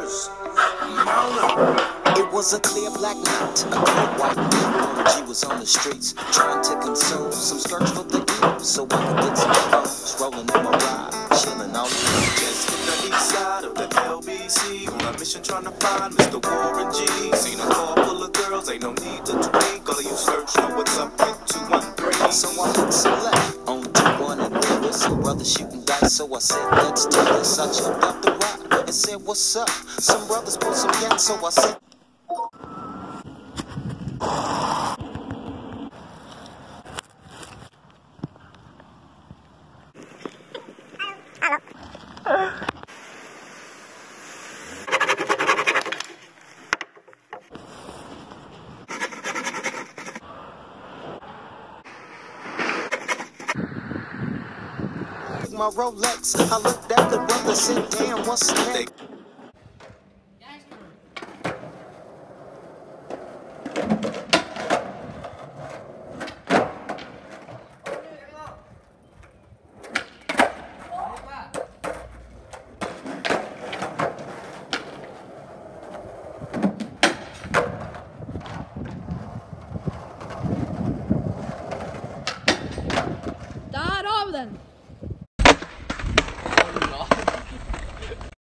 Murders. Murder. It was a clear black night, a clear white night. She was on the streets trying to consume some skirts for the youth, so I could get some phones rolling in my ride, chilling all the just hit the east side of the LBC on a mission trying to find Mr. Warren G. Seen a car full of girls, ain't no need to tweak. All of you search know what's up with 213. So I hit select on 21 and there was some brothers shooting dice. So I said, let's do this. I jumped out the rock and said, what's up? Some brothers pulled some gas, so I said. My Rolex, I looked at the brother, said, damn, what's next?